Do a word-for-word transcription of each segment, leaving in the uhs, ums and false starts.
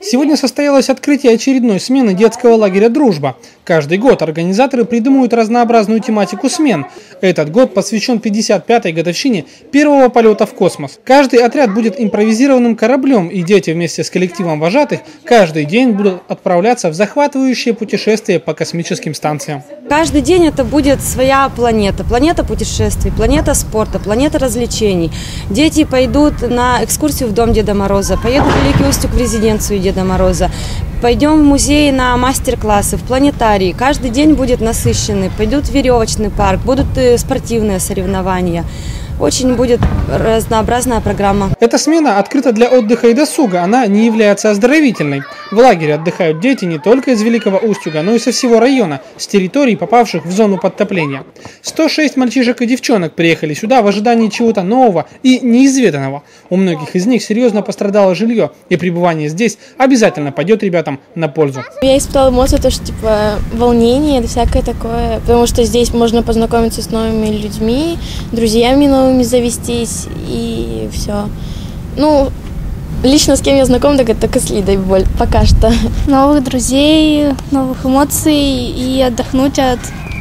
Сегодня состоялось открытие очередной смены детского лагеря «Дружба». Каждый год организаторы придумывают разнообразную тематику смен. Этот год посвящен пятьдесят пятой годовщине первого полета в космос. Каждый отряд будет импровизированным кораблем, и дети вместе с коллективом вожатых каждый день будут отправляться в захватывающее путешествие по космическим станциям. Каждый день это будет своя планета. Планета путешествий, планета спорта, планета развлечений. Дети пойдут на экскурсию в дом Деда Мороза, поедут в Великий Устюг в резиденцию Деда Мороза. Пойдем в музей на мастер-классы, в планетарии. Каждый день будет насыщенный. Пойдут в веревочный парк, будут спортивные соревнования. Очень будет разнообразная программа. Эта смена открыта для отдыха и досуга, она не является оздоровительной. В лагере отдыхают дети не только из Великого Устюга, но и со всего района, с территорий, попавших в зону подтопления. сто шесть мальчишек и девчонок приехали сюда в ожидании чего-то нового и неизведанного. У многих из них серьезно пострадало жилье, и пребывание здесь обязательно пойдет ребятам на пользу. Я испытала эмоции, то, что типа волнение, это всякое такое, потому что здесь можно познакомиться с новыми людьми, друзьями новыми завестись, и все. Ну, лично с кем я знакома, так это только с Лидой боль, пока что. Новых друзей, новых эмоций и отдохнуть от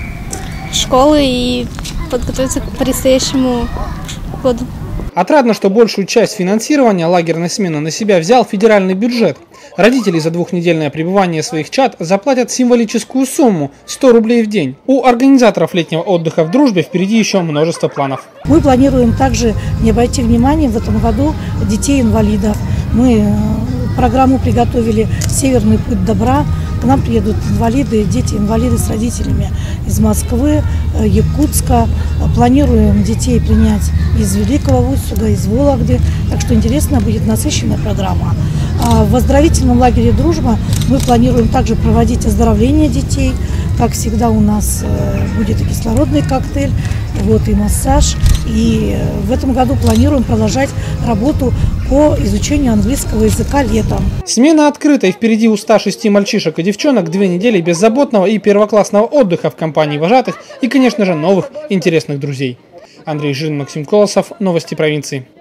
школы и подготовиться к предстоящему году. Отрадно, что большую часть финансирования лагерной смены на себя взял федеральный бюджет. Родители за двухнедельное пребывание своих чад заплатят символическую сумму – сто рублей в день. У организаторов летнего отдыха в «Дружбе» впереди еще множество планов. Мы планируем также не обойти вниманием в этом году детей-инвалидов. Мы программу приготовили «Северный путь добра». К нам приедут инвалиды, дети-инвалиды с родителями из Москвы, Якутска. Планируем детей принять из Великого Устюга, из Вологды. Так что интересная будет насыщенная программа. А в оздоровительном лагере «Дружба» мы планируем также проводить оздоровление детей. Как всегда, у нас будет и кислородный коктейль, вот, и массаж. И в этом году планируем продолжать работу по изучению английского языка летом. Смена открыта, и впереди у ста шести мальчишек и девчонок две недели беззаботного и первоклассного отдыха в компании вожатых и, конечно же, новых интересных друзей. Андрей Жин, Максим Колосов, новости провинции.